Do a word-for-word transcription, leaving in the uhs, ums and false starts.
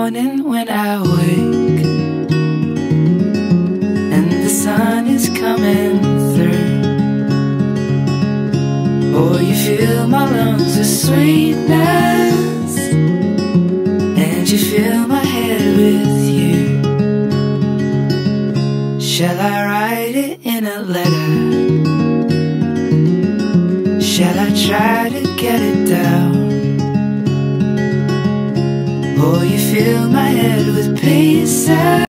morning when I wake and the sun is coming through. Oh, you fill my lungs with sweetness and you fill my head with you. Shall I write it in a letter? Shall I try to get it down? Oh, you fill my head with pieces.